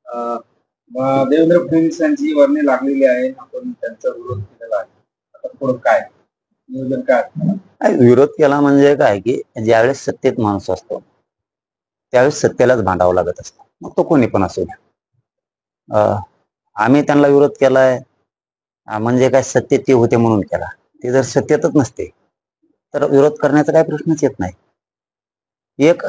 देवेंद्र फडणवीसांची वर्णी लागलेली आहे, आपण त्यांचा विरोध केलेला आहे. आता पुढे काय नियोजन काय? विरोध केला म्हणजे काय की ज्यावेळेस सत्तेत माणूस असतो त्यावेळेस सत्तेलाच भांडावं लागत असतं, मग तो कोणी पण असू द्या. आम्ही त्यांना विरोध केलाय म्हणजे काय सत्तेत ते होते म्हणून केला. ते जर सत्तेतच नसते तर विरोध करण्याचा काही प्रश्नच येत नाही. एक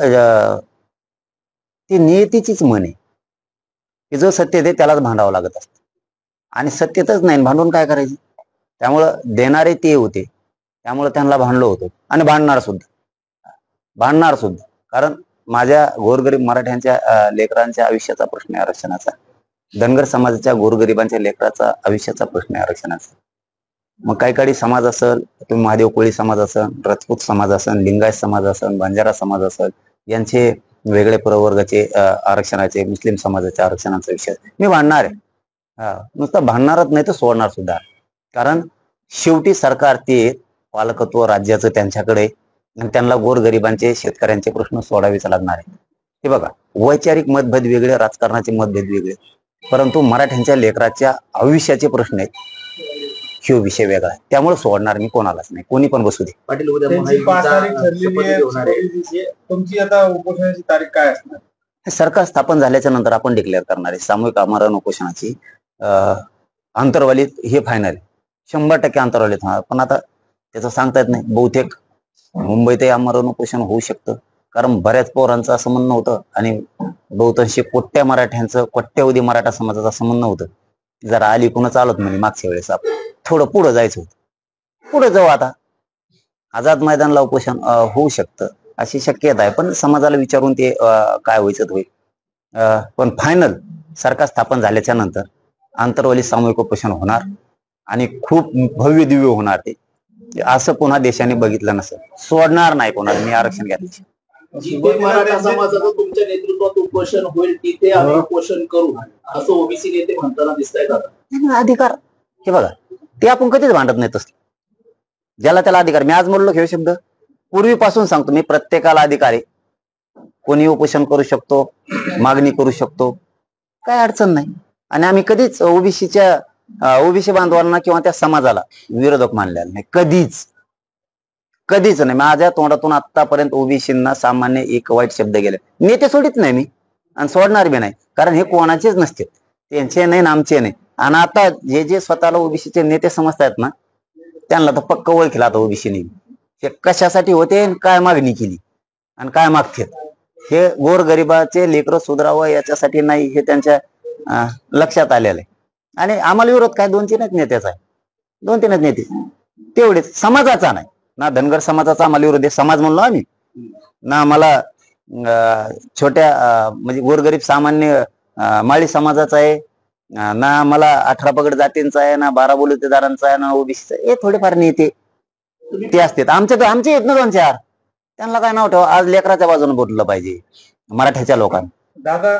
ती नियतीचीच म्हण आहे की जो सत्तेत आहे त्यालाच भांडावं लागत असतं आणि सत्तेतच नाही भांडून काय करायचं. त्यामुळं देणारे ते होते, त्यामुळे त्यांना भांडलो होतो आणि भांडणार सुद्धा कारण माझ्या गोरगरीब मराठ्यांच्या लेकरांच्या आयुष्याचा प्रश्न आहे आरक्षणाचा. धनगर समाजाच्या गोरगरिबांच्या लेकराचा आयुष्याचा प्रश्न आहे आरक्षणाचा. मग काही समाज असेल, तुम्ही महादेव कोळी समाज असेल, राजपूत समाज असेल, लिंगायत समाज असेल, बंजारा समाज असेल, यांचे वेगळे प्रवर्गाचे आरक्षणाचे, मुस्लिम समाजाच्या आरक्षणाचा विषय मी भांडणार आहे. नुसतं भांडणारच नाही तर सोडणार सुद्धा. कारण शेवटी सरकार ते पालकत्व राज्याचं त्यांच्याकडे आणि त्यांना गोरगरिबांचे शेतकऱ्यांचे प्रश्न सोडावेच लागणार आहे. हे बघा, वैचारिक मतभेद वेगळे, राजकारणाचे मतभेद वेगळे, परंतु मराठ्यांच्या लेकराच्या आयुष्याचे प्रश्न आहेत, ह्यो विषय वेगळा आहे. त्यामुळे सोडणार मी कोणालाच नाही, कोणी पण बसू दे. पाटील, उद्या तुमची आता उपोषणाची तारीख काय असणार? सरकार स्थापन झाल्याच्या नंतर आपण डिक्लेअर करणार आहे सामूहिक आमरण उपोषणाची. अंतर्वालीत हे फायनल 100% अंतर्वालीत होणार, पण आता त्याचं सांगता येत नाही. बहुतेक मुंबईतही आमरण उपोषण होऊ शकतं, कारण बऱ्याच पोरांचं असं म्हणणं होतं आणि बहुतांशी कोट्यावधी मराठा समाजाचं असं म्हणणं होतं जरा आली कुणा चालत म्हणजे मागच्या वेळेस आपण थोडं पुढं जायचं होतं. पुढे जाऊ, आता आझाद मैदानला उपोषण होऊ शकतं अशी शक्यता आहे, पण समाजाला विचारून ते काय व्हायचं होईल. पण फायनल सरकार स्थापन झाल्याच्या नंतर आंतरवाली सामूहिक उपोषण होणार आणि खूप भव्य दिव्य होणार. ते असं पुन्हा देशाने बघितलं नसेल. सोडणार नाही कोणाला मी आरक्षण घ्यायचं. जिथे मराठा समाजाचं तुमच्या नेतृत्वात उपोषण होईल तिथे आम्ही उपोषण करू असं ओबीसी नेते म्हणताना दिसत आहेत. अधिकार हे बघा, ते आपण कधीच भांडत नाही तसं. ज्याला त्याला अधिकार, मी आज म्हणलो हे शब्द पूर्वीपासून सांगतो मी, प्रत्येकाला अधिकार आहे. कोणी उपोषण करू शकतो, मागणी करू शकतो, काय अडचण नाही. आणि आम्ही कधीच ओबीसी बांधवांना किंवा त्या समाजाला विरोधक मानलेला नाही, कधीच नाही. माझ्या तोंडातून आतापर्यंत ओबीसींना सामान्य एक वाईट शब्द गेले. नेते सोडित नाही मी आणि सोडणार बी नाही, कारण हे कोणाचेच नसते, त्यांचे नाही आमचे नाही. आणि आता जे स्वतःला ओबीसीचे नेते समजतायत ना, त्यांना तर पक्क ओळखील आता ओबीसीने हे कशासाठी होते, काय मागणी केली आणि काय मागते. हे गोरगरिबाचे लेकरं सुधारावं याच्यासाठी नाही, हे त्यांच्या लक्षात आलेलं आहे. आणि आम्हाला विरोध काय 2-3च नेत्याचा आहे, 2-3च नेते तेवढेच. समाजाचा नाही ना, धनगर समाजाचा आम्हाला विरोध आहे समाज म्हणलो आम्ही ना. आम्हाला छोट्या म्हणजे गोरगरीब सामान्य माळी समाजाचा आहे ना, मला 18 पगड जातींचा आहे ना, 12 बलुतेदारांचा आहे ना, ओबीसीचा. हे थोडेफार नेते ते असतात. आमचे आहेत ना 2-4, त्यांना काय नाव ठेवा. आज लेकराच्या बाजूने बोललं पाहिजे मराठ्याच्या लोकांना. दादा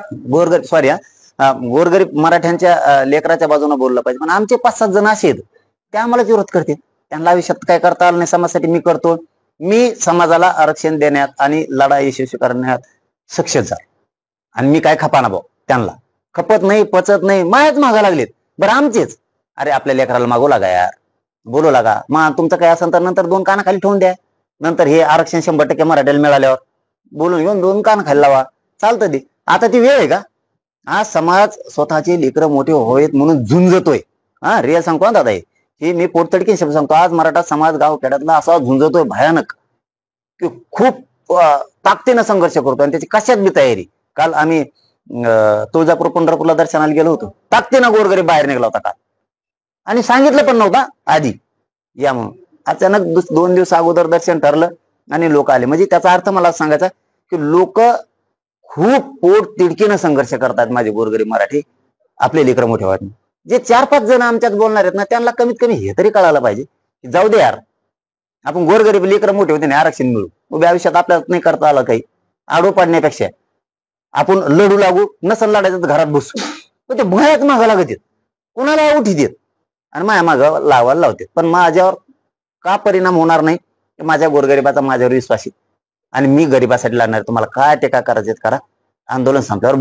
गोरगरीब मराठ्यांच्या लेकराच्या बाजूने बोललं पाहिजे. पण आमचे 5-7 जण असे आहेत ते आम्हाला विरोध करतात. त्यांना आयुष्यात काय करता आलं नाही, समाजासाठी मी करतो. मी समाजाला आरक्षण देण्यात आणि लढा यशस्वी करण्यात सक्सेस झालो. आणि मी काय खपाना भाऊ, त्यांना खपत नाही, पचत नाही, मायाच मागा लागलेत. बरं आमचेच, अरे आपल्या लेकराला मागू लागा यार, बोलू लागा. मग तुमचं काय असेल तर नंतर 2 कानाखाली ठेवून द्या. नंतर हे आरक्षण 100% मराठ्याला मिळाल्यावर बोलून घेऊन 2 कानाखाली लावा, चालतं ते. आता ती वेळ आहे का? आज समाज स्वतःचे लेकरं मोठे व्हावेत म्हणून झुंजतोय. रिअल सांगतो दादा, हे मी पोटतडकीन शब्द सांगतो. आज मराठा समाज गाव खेड्यातला असा झुंजतोय भयानक की खूप ताकदीनं संघर्ष करतो आणि त्याची कशात बी तयारी. काल आम्ही तुळजापूर पंढरपूरला दर्शनाला गेलो होतो, ताकदीनं गोरगरीब बाहेर निघाला होता काल, आणि सांगितलं पण नव्हता आधी या म्हणून. अचानक 2 दिवस अगोदर दर्शन ठरलं आणि लोक आले. म्हणजे त्याचा अर्थ मला सांगायचा की लोक खूप पोट तिडकीनं संघर्ष करतात माझे गोरगरीब मराठी आपले लेकरं मोठे व्हावे. जे 4-5 जण आमच्यात बोलणार आहेत ना, त्यांना कमीत कमी हे तरी कळायला पाहिजे की जाऊ दे यार, आपण गोरगरीब लेकरं मोठे होते नाही आरक्षण मिळू, उभ्या आयुष्यात आपल्याला नाही करता आलं काही, आडो पाडण्यापेक्षा आपण लढू लागू. नसन लढायचं तर घरात बसू. पण ते भयाच मागा लागत आहेत, कुणाला उठी देत आणि माझ्या मागं लावायला लावतात. पण माझ्यावर का परिणाम होणार नाही, माझ्या गोरगरिबाचा माझ्यावर विश्वास आहे आणि मी गरिबासाठी लढणार. तुम्हाला काय टेका करायचे करा, आंदोलन संपल्यावर बघू.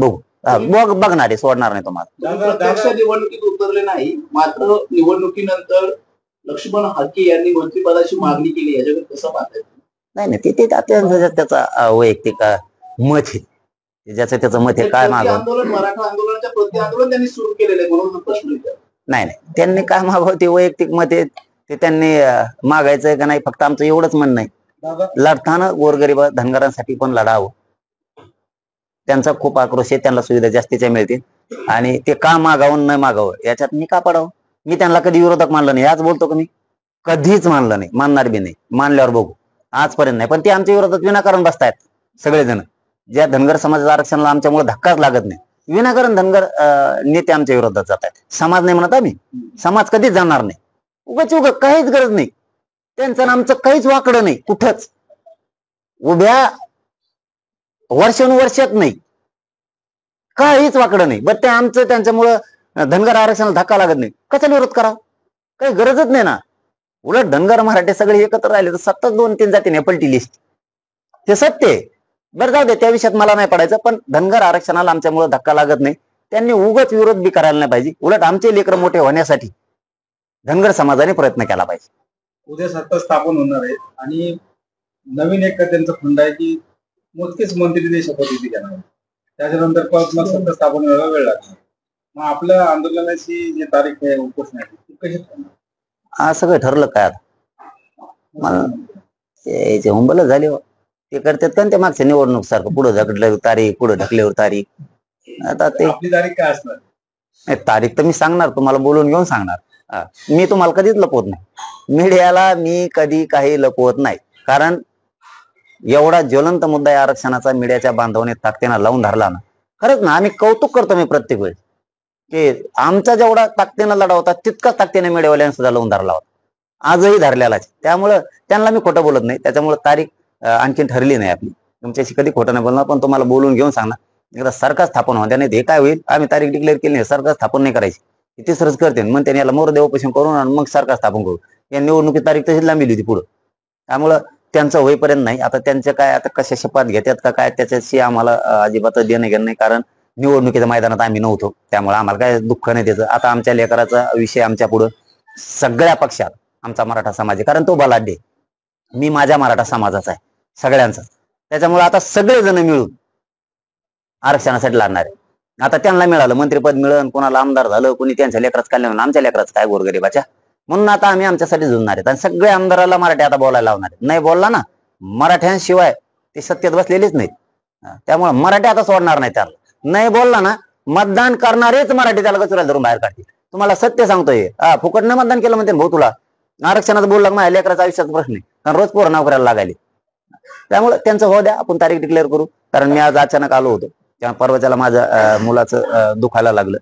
बघणारे सोडणार नाही तुम्हाला. प्रत्यक्ष निवडणुकीत उतरले नाही, मात्र निवडणुकीनंतर लक्ष्मण हाके यांनी मंत्रिपदाची मागणी केली, याच्याकडे कसं पाहताय? नाही त्याचा वैयक्तिक मत आहे, ज्याचं त्याचं मत आहे. काय मागव आंदोलन, मराठा आंदोलनाच्या प्रति आंदोलन त्यांनी सुरू केलेलं आहे, म्हणून प्रश्न विचारला. नाही त्यांनी काय मागावं ते वैयक्तिक मत आहे, ते त्यांनी मागायचंय का नाही. फक्त आमचं एवढंच म्हणणं आहे, लढताना गोरगरीब धनगरांसाठी पण लढावं. त्यांचा खूप आक्रोश आहे, त्यांना सुविधा जास्तीच्या मिळतील आणि ते का मागावं न मागावं याच्यात मी का पडावं. मी त्यांना कधी विरोधक मानलं नाही, आज बोलतो का मी, कधीच मानलं नाही, मानणार बी नाही. मानल्यावर बघू, आजपर्यंत नाही. पण ते आमच्या विरोधात विनाकारण बसतायत सगळेजण. ज्या धनगर समाजाच्या आरक्षणाला आमच्यामुळे धक्काच लागत नाही, विनाकारण धनगर नेते आमच्या विरोधात जात आहेत. समाज नाही म्हणत आम्ही, समाज कधीच जाणार नाही. उगाच काहीच गरज नाही त्यांचं, आमचं काहीच वाकडं नाही कुठंच. उभ्या वर्षानुवर्षात नाही, काहीच वाकडं नाही. बट ते आमचं त्यांच्यामुळं धनगर आरक्षणाला धक्का लागत नाही. कशाला विरोध करावा, काही गरजच नाही ना. उलट धनगर मराठे सगळे एकत्र राहिले तर सतत 2-3 जातीने पलटी लिस्ट, हे सत्य आहे. बरं जाऊ दे, त्या विषयात मला नाही पडायचं. पण धनगर आरक्षणाला आमच्यामुळे धक्का लागत नाही. त्यांनी उगाच विरोध बी करायला नाही पाहिजे. उलट आमचे लेकर मोठे होण्यासाठी धनगर समाजाने प्रयत्न केला पाहिजे. उद्या सत्ता स्थापन होणार आहे आणि नवीन एक त्यांचा फंड आहे की मोजकेच मंत्री ते शपथविधी घेणार आहे, त्याच्यानंतर परत मग सत्ता स्थापन व्हायला वेळ लागणार. मग आपल्या आंदोलनाची जी तारीख आहे उपोषणाची ती कशी ठरणार? आज सगळं ठरलं काय आता, मला ते हुंबल झाले हो. ते करतात का ते मागच्या निवडणूक सारखं, पुढे ढकलल्यावर तारीख, पुढे ढकल्यावर तारीख. आता ते आपली तारीख काय असणार? तारीख तर मी सांगणार, तुम्हाला बोलून घेऊन सांगणार. मी तुम्हाला कधीच लपवत नाही, मीडियाला मी कधी काही लपवत नाही. कारण एवढा ज्वलंत मुद्दा आहे आरक्षणाचा, मीडियाच्या बांधवाने ताकदीनं लावून धरला ना. खरंच ना, आम्ही कौतुक करतो मी प्रत्येक वेळेस की आमचा जेवढा ताकदीनं लढा होता तितकाच ताकदीने मीडियावाल्याने सुद्धा लावून धरला होता, आजही धरलेलाच. त्यामुळं त्यांना मी खोटं बोलत नाही. त्याच्यामुळे तारीख आणखीन ठरली नाही आपली. तुमच्याशी कधी खोटं नाही बोलणार, पण तुम्हाला बोलून घेऊन सांगणार. एकदा सरकार स्थापन होत्या नाही, हे काय होईल, आम्ही तारीख डिक्लेअर केली नाही, सरकार स्थापन नाही करायची, तिसरंच करते. मग त्यांनी याला मोर देवोपोषण करून आणि मग सरकार स्थापन करू. या निवडणुकीची तारीख तशीच लांबली होती पुढं. त्यामुळं त्यांचं होईपर्यंत नाही. आता त्यांचे काय, आता कशा शपथ घेतात का काय, त्याच्याशी आम्हाला अजिबात देणं घेणं नाही. कारण निवडणुकीच्या मैदानात आम्ही नव्हतो, त्यामुळे आम्हाला काय दुःख नाही त्याचं. आता आमच्या लेकराचा विषय आमच्या पुढं सगळ्या पक्षात आमचा मराठा समाज आहे, कारण तो बलाढ्य, मी माझ्या मराठा समाजाचा आहे सगळ्यांचा. त्याच्यामुळे आता सगळेजण मिळून आरक्षणासाठी लढणार आहे. आता त्यांना मिळालं मंत्रिपद, मिळून कोणाला आमदार झालं, कोणी त्यांच्या लेकराचं कल्याण, आमच्या लेकराचं काय गोरगरीबाच्या. म्हणून आता आम्ही आमच्यासाठी झुंजणार आहेत आणि सगळ्या आमदाराला मराठी आता बोलायला लावणार आहेत. नाही बोलला ना, मराठ्यांशिवाय ते सत्तेत बसलेलेच नाहीत. त्यामुळे मराठी आता सोडणार नाही. त्याला नाही बोलला ना, मतदान करणारेच मराठी त्याला गचुराला धरून बाहेर काढतील. तुम्हाला सत्य सांगतोय. फुकट नाही मतदान केलं म्हणते भाऊ, तुला आरक्षणाचं बोलला माझ्या लेकराचा आयुष्याचा प्रश्न आहे, कारण रोज पोरं नाव करायला लागायले. त्यामुळे त्यांचं हो द्या, आपण तारीख डिक्लेअर करू. कारण मी आज अचानक आलो होतो, तेव्हा परवाच्याला माझ्या मुलाचं दुखायला लागलं.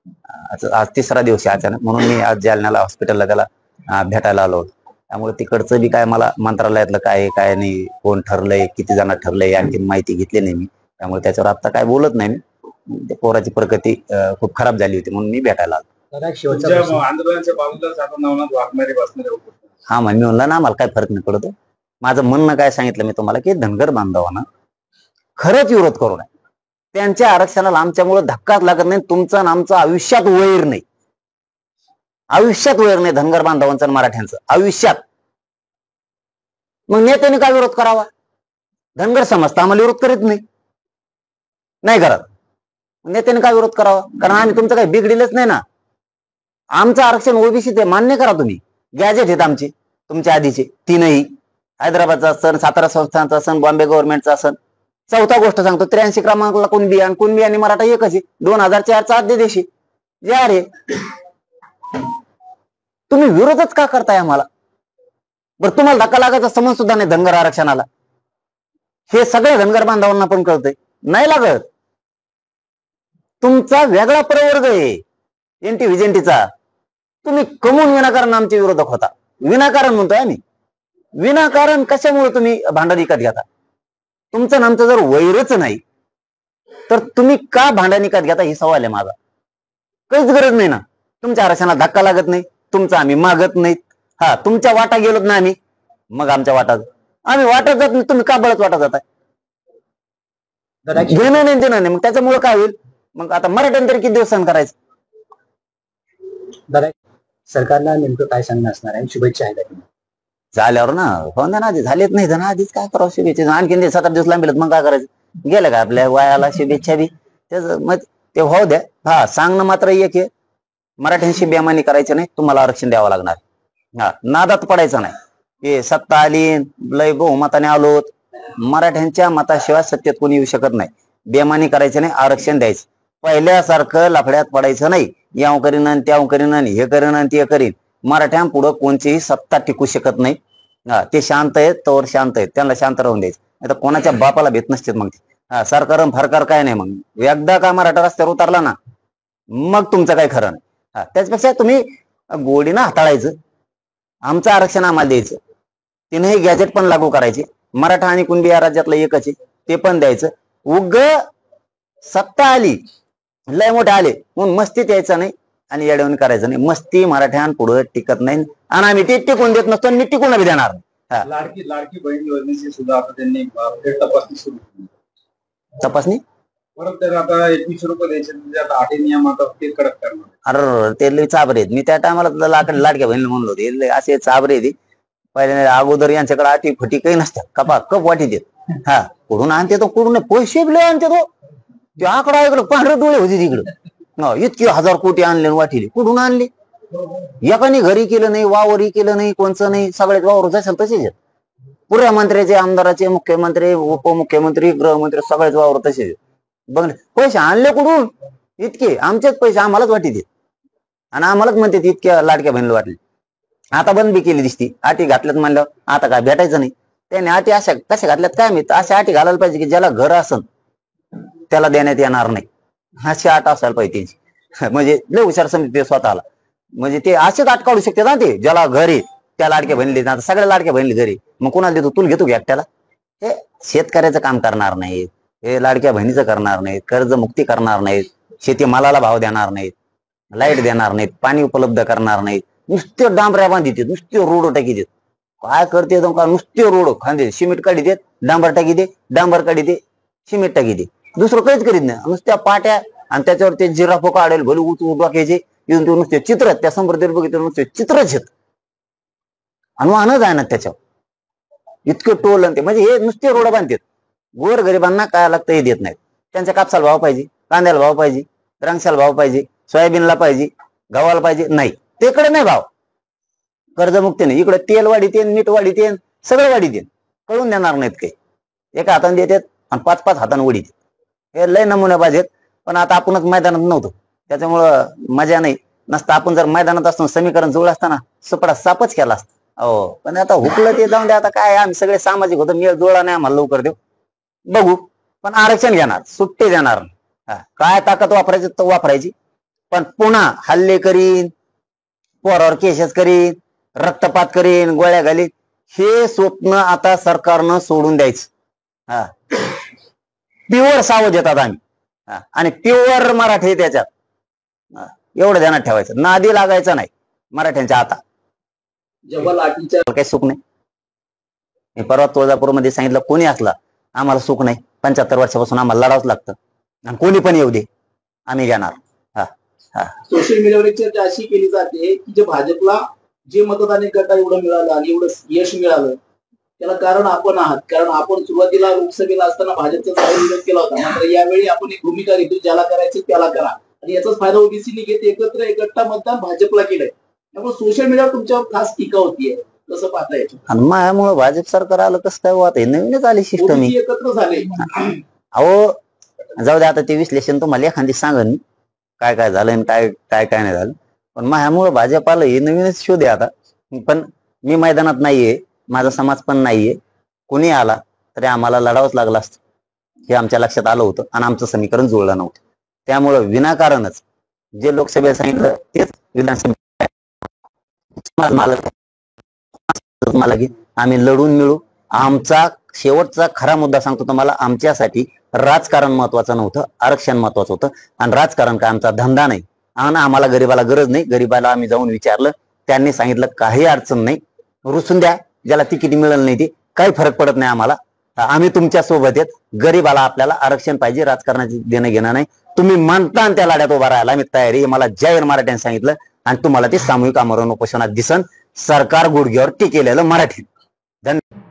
आज 3रा दिवस आहे अचानक, म्हणून मी आज जालन्याला हॉस्पिटलला त्याला भेटायला आलो होतो. त्यामुळे तिकडचं बी काय मला मंत्रालयातलं काय काय नाही, कोण ठरलंय, किती जण ठरलंय, आणखी माहिती घेतली नाही मी. त्यामुळे त्याच्यावर आता काय बोलत नाही मी. पोराची प्रगती खूप खराब झाली होती, म्हणून मी भेटायला आलो. आंदोलनाच्या बाजूलाच आता नवनाथ वाघमारे बसणारे. हा, मग मी म्हणलं ना, मला काय फरक नाही पडतो. माझं म्हणणं काय सांगितलं मी तुम्हाला, की धनगर बांधवांना खरंच विरोध करू नये. त्यांच्या आरक्षणाला आमच्यामुळे धक्काच लागत नाही. तुमचं आणि आमचं आयुष्यात वैर नाही, आयुष्यात वैर नाही धनगर बांधवांचं आणि मराठ्यांचं आयुष्यात. मग नेत्याने काय विरोध करावा? धनगर समाज तर आम्हाला विरोध करीत नाही करत. नेत्याने काय विरोध करावा? कारण आम्ही तुमचं काही बिघडिलच नाही ना. आमचं आरक्षण ओबीसी ते मान्य करा तुम्ही. गॅजेट आहेत आमचे, तुमच्या आधीचे 3ही, हैदराबादचा असन, सातारा संस्थानचा असन, बॉम्बे गव्हर्नमेंटचा असन. चौथा गोष्ट सांगतो, 83 क्रमांकाला कुणबी आणि कुणबी आणि मराठा एकच आहे. 2004चा अध्यादेश या रे. तुम्ही विरोधच का करताय आम्हाला? बरं, तुम्हाला धक्का लागायचा समज सुद्धा नाही धनगर आरक्षणाला, हे सगळ्या धनगर बांधवांना पण कळतंय. नाही लागत. तुमचा वेगळा प्रवर्ग आहे एनटी व्हिजेंटीचा. तुम्ही कमवून विनाकारण आमचे विरोधक होता. विनाकारण म्हणतोय आम्ही. विनाकारण कशामुळे तुम्ही भांडण विकत घेता? तुमचं नामचं जर वैरच नाही तर तुम्ही का भांडण विकत घेता, ही सवाल आहे माझा. काहीच गरज नाही ना. तुमच्या आरक्षणाला धक्का लागत नाही, तुमचं आम्ही मागत नाहीत. हा, तुमच्या वाटा गेलोत ना आम्ही, मग आमच्या वाटात आम्ही वाटत जात नाही. तुम्ही का बळत वाटत जाताय? घेणं नाही देणं नाही. मग त्याच्यामुळे काय होईल? मग आता मराठ्यानं तरी किती दिवस सहन करायचं? दादा, सरकारला नेमकं काय सांगणं असणार आहे? शुभेच्छा आहेत का? झाल्यावर ना हो ना, आधी झालेच नाही तर ना आधीच काय करावं शुभेच्छा? आणखीन ते 7-8 दिवस लांबिलत मग काय करायचं? गेलं का आपल्या वयाला शुभेच्छा बी त्याच मग ते होऊ द्या. हा, सांगणं मात्र एक आहे, मराठ्यांशी बेमानी करायचं नाही, तुम्हाला आरक्षण द्यावं लागणार. हा, नादात पडायचं नाही. हे सत्ता आली, लय बहुमताने आलोत, मराठ्यांच्या मताशिवाय सत्तेत कोणी येऊ शकत नाही. बेमानी करायचं नाही, आरक्षण द्यायचं. पहिल्यासारखं लफड्यात पडायचं नाही, याव करीन आणि त्याव करीन आणि हे करीन आणि ते करीन. मराठ्यांपुढं कोणतीही सत्ता टिकू शकत नाही. हा, ते शांत आहेत तोवर शांत आहेत, त्यांना शांत राहून द्यायचं. आता कोणाच्या बापाला भेट नसते मग ते. हा, सरकार फरकार काय नाही. मग एकदा का मराठा रस्त्यावर उतरला ना, मग तुमचं काय खरं नाही. हा, त्याच्यापेक्षा तुम्ही गोडीनं हाताळायचं, आमचं आरक्षण आम्हाला द्यायचं. तिनेही गॅजेट पण लागू करायचे. मराठा आणि कुणबी या राज्यातलं एकच आहे, ते पण द्यायचं. उग सत्ता आली, लय मोठे आले म्हणून मस्तीत यायचं नाही आणि येडवणी करायचं नाही. मस्ती मराठ्यांपुढे टिकत नाही आणि आम्ही ते टिकून देत नसतो आणि टिकून बी देणार नाही. लाडकी बहीण योजनेची सुद्धा आता त्यांनी तपासणी सुरू केली. तपासणी परत तर आता 21 रुपये द्यायचे, म्हणजे आता 8 नियम आता ते कडक करणार. अरे ते लय चाबरे आहेत. मी त्या टायमाला लाडक्या बहिणीला म्हणलो होते, असे चाबरे आहेत पहिले. अगोदर यांच्याकडे आठी फटी काही नसतात, कपा कप वाटी देत. हा, कुठून आणते तो, कुठून पैसे बी आणते तो. ते आकडा ऐकलं, पांढरे डोळे होते तिकडं. इतके 1000 कोटी आणले वाटीले, कुठून आणले? एकाने घरी केलं नाही, वावरही केलं नाही, कोणचं नाही. सगळ्यात वावर जायचं तसेच आहेत. पुऱ्या मंत्र्याचे, आमदाराचे, मुख्यमंत्री, उपमुख्यमंत्री, गृहमंत्री सगळ्याच वावर तसेच आहेत. बघ, पैसे आणले कुठून? इतके आमचेच पैसे आम्हालाच वाटी देत आणि आम्हालाच म्हणते इतक्या लाडक्या बहिणीला वाटले. आता बंद बी केली दिसती. आटी घातल्यात म्हणल्यावर आता काय भेटायचं नाही. त्याने आटी अशा कशा घातल्यात काय माहित. अशा आटी घालायला पाहिजे की ज्याला घर असन त्याला देण्यात येणार नाही, अशी आट असायला पाहिजे त्यांची. म्हणजे लय हुशार समजते स्वतःला. म्हणजे ते असेच आट काढू शकते ना, ते ज्याला घर आहे त्या लाडक्या बहिणीले. आता सगळ्या लाडक्या बहिणीले घरी, मग कुणाला देतो? तुला घेतो घ्या त्याला. हे शेतकऱ्याचं काम करणार नाहीत, हे लाडक्या बहिणीचं करणार नाहीत, कर्जमुक्ती करणार नाहीत, शेतीमालाला भाव देणार नाहीत, लाईट देणार नाहीत, पाणी उपलब्ध करणार नाहीत. नुसते डांबऱ्या बांधित, नुसते रोड टाकी देत. काय करते का? नुसते रोड खांदे, सिमेंट काढी देत, डांबर टाकी दे, डांबर काढी दे, सिमेंट टाकी दे, दुसरं काहीच करीत नाही. नुसत्या पाट्या आणि त्याच्यावर ते जिराफो काढेल भले उठू डोक्याचे येऊन ते नुसते चित्र, त्या समृद्धी बघितलं नुसते चित्रच आहेत आणि वाहनच आहे ना त्याच्यावर. इतकं टोल ते, म्हणजे हे नुसते रोड बांधतात. गोर गरिबांना काय लागतं हे देत नाहीत. त्यांच्या कापसाला भाव पाहिजे, कांद्याला भाव पाहिजे, द्राक्षाला भाव पाहिजे, सोयाबीनला पाहिजे, गव्हाला पाहिजे, नाही तिकडे नाही भाव. कर्जमुक्ती नाही, इकडे तेल वाढीते, मीठ वाढीते, सगळं वाढीते, कळून देणार नाहीत काही. एका हाताने देतात आणि 5-5 हाताने वडीत. हे लय नमुने पाहिजेत. पण आता आपणच मैदानात नव्हतो त्याच्यामुळं मजा नाही. नसतं आपण जर मैदानात असतो, समीकरण जुळलं असताना सुपडा सापच केला असता. हो, पण आता हुकलं ते जाऊन दे. आता काय, आम्ही सगळे सामाजिक होतो, मेळ जुळला नाही आम्हाला, लवकर देऊ बघू. पण आरक्षण घेणार, सुट्टी देणार. काय ताकद वापरायची तर वापरायची, पण पुन्हा हल्ले करीन, पोरावर केसेस करीन, रक्तपात करीन, गोळ्या घालीन, हे स्वप्न आता सरकारनं सोडून द्यायचं. हा, प्युअर सावध येतात आम्ही. आणि प्युअर मराठी त्याच्यात. एवढं ध्यानात ठेवायचं, नादी लागायचं नाही मराठ्यांच्या. आता जेव्हा लाठीच्या काही सुख नाही. मी परवा तुळजापूरमध्ये सांगितलं, कोणी असला आम्हाला सुख नाही. 75 वर्षापासून आम्हाला लढावंच लागतं आणि कोणी पण येऊ दे, आम्ही घेणार. सोशल मीडियावर एक चर्चा अशी केली जाते की जे भाजपला जे मतदान गटा एवढं मिळालं आणि एवढं यश मिळालं त्याला कारण आपण आहात. कारण आपण सुरुवातीला लोकसभेला असताना भाजपचा जाहीर विरोध केला होता, मात्र यावेळी आपण एक भूमिका घेतो, ज्याला करायचं त्याला करा, आणि याचाच फायदा ओबीसीने घेत एकत्र एक गट्टा मतदान भाजपला केलंय. त्यामुळे सोशल मीडियावर तुमच्यावर खास टीका होतीये, कसं पाहता येतं? आणि माझ्यामुळे भाजप सरकार आलं कसं काय वाट आहे? नवीनच आली सिस्टम एकत्र झाले. अहो जाऊ दे, आता ते विश्लेषण तुम्हाला एखादी सांगन काय काय झालं आणि काय काय काय नाही झालं. पण माझ्यामुळे भाजप आलं हे नवीनच शोध आहे आता. पण मी मैदानात नाहीये, माझा समाज पण नाहीये. कोणी आला तरी आम्हाला लढावंच लागलं असतं, हे आमच्या लक्षात आलं होतं आणि आमचं समीकरण जुळलं नव्हतं. त्यामुळं विनाकारणच जे लोकसभेला सांगितलं तेच विधानसभेत मला की आम्ही लढून मिळू. आमचा शेवटचा खरा मुद्दा सांगतो तुम्हाला, आमच्यासाठी राजकारण महत्वाचं नव्हतं, आरक्षण महत्वाचं होतं. आणि राजकारण काय आमचा धंदा नाही आणि आम्हाला गरीबाला गरज नाही. गरीबाला आम्ही जाऊन विचारलं, त्यांनी सांगितलं काही अडचण नाही, रुसून द्या, ज्याला तिकीट मिळेल नाही ते काही फरक पडत नाही आम्हाला. आम्ही तुमच्या सोबत आहेत. गरीबाला आपल्याला आरक्षण पाहिजे, राजकारणाची देणं घेणं नाही. तुम्ही म्हणता आणि त्या लढ्यात उभा राहायला मी तयारी, हे मला जाहीर मराठ्याने सांगितलं आणि तुम्हाला ते सामूहिक आमरण उपोषणात दिसन. सरकार गुडघ्यावर टिकेलेलं मराठी. धन्यवाद.